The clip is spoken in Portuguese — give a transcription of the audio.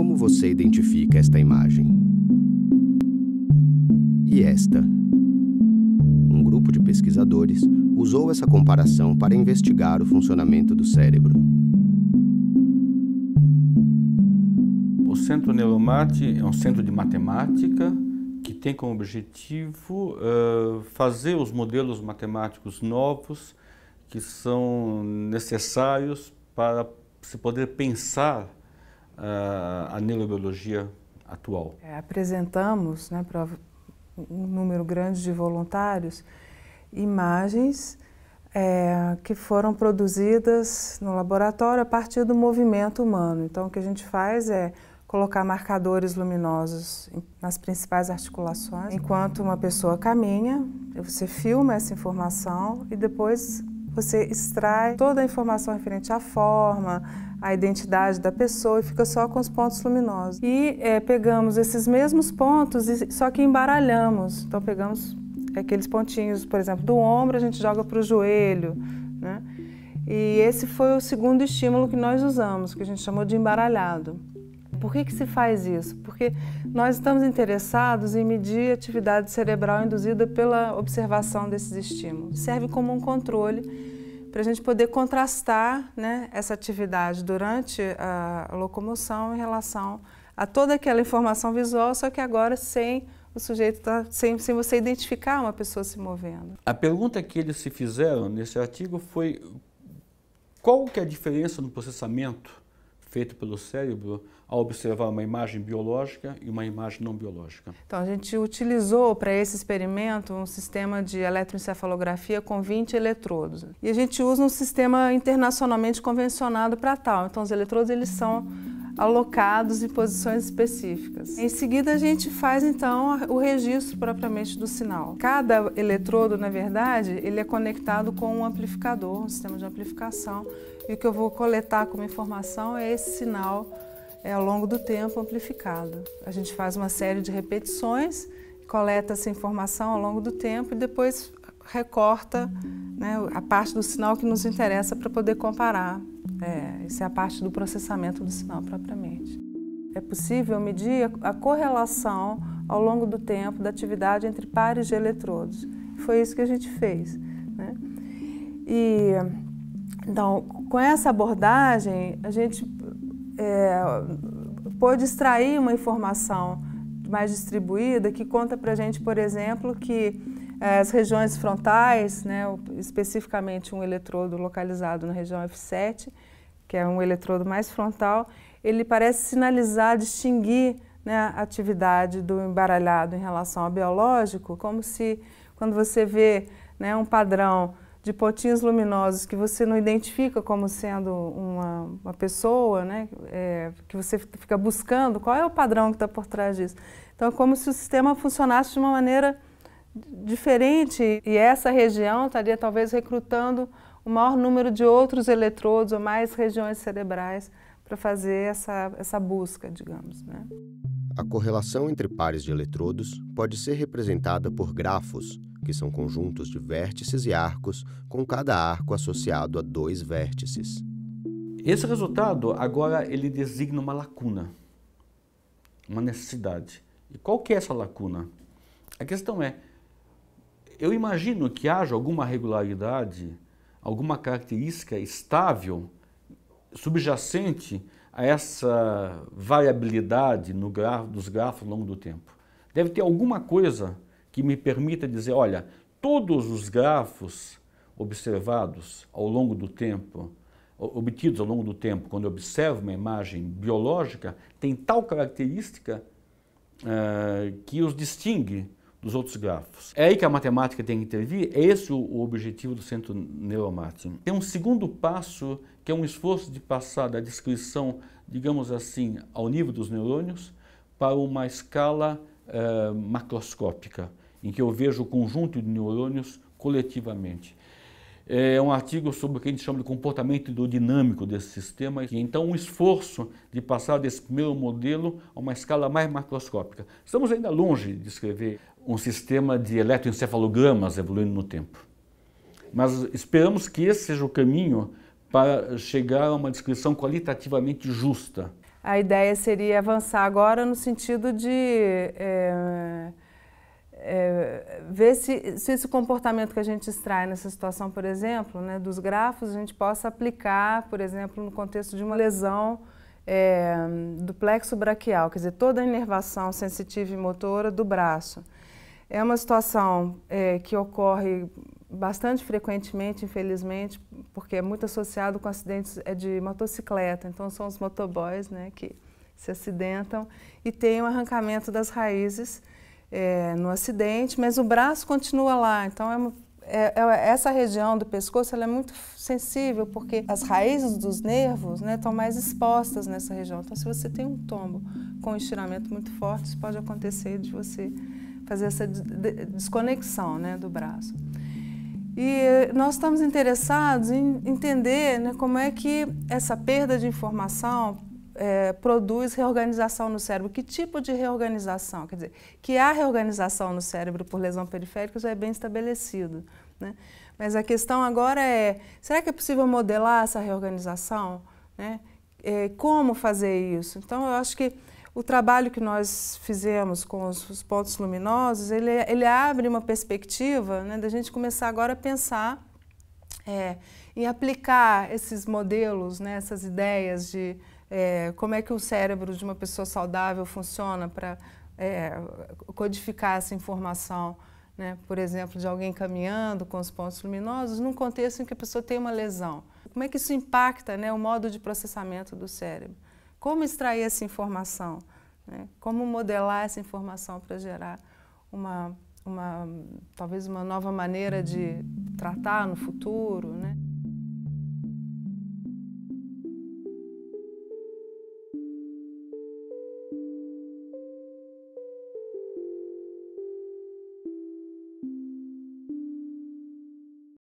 Como você identifica esta imagem? E esta? Um grupo de pesquisadores usou essa comparação para investigar o funcionamento do cérebro. O Centro Neuromate é um centro de matemática que tem como objetivo fazer os modelos matemáticos novos que são necessários para se poder pensar a neurobiologia atual. Apresentamos, para um número grande de voluntários, imagens que foram produzidas no laboratório a partir do movimento humano. Então, o que a gente faz é colocar marcadores luminosos nas principais articulações. Enquanto uma pessoa caminha, você filma essa informação e depois você extrai toda a informação referente à forma, à identidade da pessoa e fica só com os pontos luminosos. E pegamos esses mesmos pontos, só que embaralhamos. Então pegamos aqueles pontinhos, por exemplo, do ombro, a gente joga para o joelho, né? E esse foi o segundo estímulo que nós usamos, que a gente chamou de embaralhado. Por que se faz isso? Porque nós estamos interessados em medir a atividade cerebral induzida pela observação desses estímulos. Serve como um controle para a gente poder contrastar, essa atividade durante a locomoção em relação a toda aquela informação visual, só que agora sem o sujeito sem você identificar uma pessoa se movendo. A pergunta que eles se fizeram nesse artigo foi qual que é a diferença no processamento feito pelo cérebro ao observar uma imagem biológica e uma imagem não biológica. Então, a gente utilizou para esse experimento um sistema de eletroencefalografia com 20 eletrodos. E a gente usa um sistema internacionalmente convencionado para tal. Então, os eletrodos eles são alocados em posições específicas. Em seguida, a gente faz, então, o registro propriamente do sinal. Cada eletrodo, na verdade, ele é conectado com um amplificador, um sistema de amplificação. E o que eu vou coletar como informação é esse sinal ao longo do tempo amplificado. A gente faz uma série de repetições, coleta essa informação ao longo do tempo e depois recorta a parte do sinal que nos interessa para poder comparar. Essa é a parte do processamento do sinal propriamente. É possível medir a correlação ao longo do tempo da atividade entre pares de eletrodos. Foi isso que a gente fez, Então, com essa abordagem, a gente pôde extrair uma informação mais distribuída que conta para a gente, por exemplo, que as regiões frontais, especificamente um eletrodo localizado na região F7, que é um eletrodo mais frontal, ele parece sinalizar, distinguir a atividade do embaralhado em relação ao biológico, como se, quando você vê um padrão de pontinhos luminosos que você não identifica como sendo uma pessoa, que você fica buscando, qual é o padrão que está por trás disso. Então, é como se o sistema funcionasse de uma maneira diferente e essa região estaria talvez recrutando o maior número de outros eletrodos ou mais regiões cerebrais para fazer essa busca, digamos. A correlação entre pares de eletrodos pode ser representada por grafos, que são conjuntos de vértices e arcos, com cada arco associado a 2 vértices. Esse resultado, agora, ele designa uma lacuna, uma necessidade. E qual que é essa lacuna? A questão é, eu imagino que haja alguma regularidade, alguma característica estável, subjacente a essa variabilidade dos grafos ao longo do tempo. Deve ter alguma coisa que me permita dizer, olha, todos os grafos observados ao longo do tempo, obtidos ao longo do tempo, quando eu observo uma imagem biológica, tem tal característica que os distingue dos outros grafos. É aí que a matemática tem que intervir, é esse o objetivo do Centro Neuromate. Tem um segundo passo, que é um esforço de passar da descrição, digamos assim, ao nível dos neurônios, para uma escala macroscópica, em que eu vejo o conjunto de neurônios coletivamente. É um artigo sobre o que a gente chama de comportamento hidrodinâmico desse sistema, e então um esforço de passar desse primeiro modelo a uma escala mais macroscópica. Estamos ainda longe de descrever um sistema de eletroencefalogramas evoluindo no tempo, mas esperamos que esse seja o caminho para chegar a uma descrição qualitativamente justa. a ideia seria avançar agora no sentido de ver se esse comportamento que a gente extrai nessa situação, por exemplo, né, dos grafos, a gente possa aplicar, por exemplo, no contexto de uma lesão do plexo braquial, quer dizer, toda a inervação sensitiva e motora do braço. É uma situação que ocorre bastante frequentemente, infelizmente, porque é muito associado com acidentes de motocicleta. Então, são os motoboys, né, que se acidentam e tem um arrancamento das raízes no acidente, mas o braço continua lá. Então, essa região do pescoço ela é muito sensível, porque as raízes dos nervos, né, estão mais expostas nessa região. Então, se você tem um tombo com um estiramento muito forte, isso pode acontecer de você fazer essa desconexão, né, do braço. E nós estamos interessados em entender, né, como é que essa perda de informação produz reorganização no cérebro. Que tipo de reorganização? Quer dizer, que há reorganização no cérebro por lesão periférica já é bem estabelecido, né? Mas a questão agora será que é possível modelar essa reorganização, né? Como fazer isso? Então, eu acho que o trabalho que nós fizemos com os pontos luminosos, ele abre uma perspectiva, né, da gente começar agora a pensar em aplicar esses modelos, né, essas ideias de como é que o cérebro de uma pessoa saudável funciona para codificar essa informação, né, por exemplo, de alguém caminhando com os pontos luminosos, num contexto em que a pessoa tem uma lesão. Como é que isso impacta, né, o modo de processamento do cérebro? Como extrair essa informação, né? Como modelar essa informação para gerar talvez uma nova maneira de tratar no futuro, né?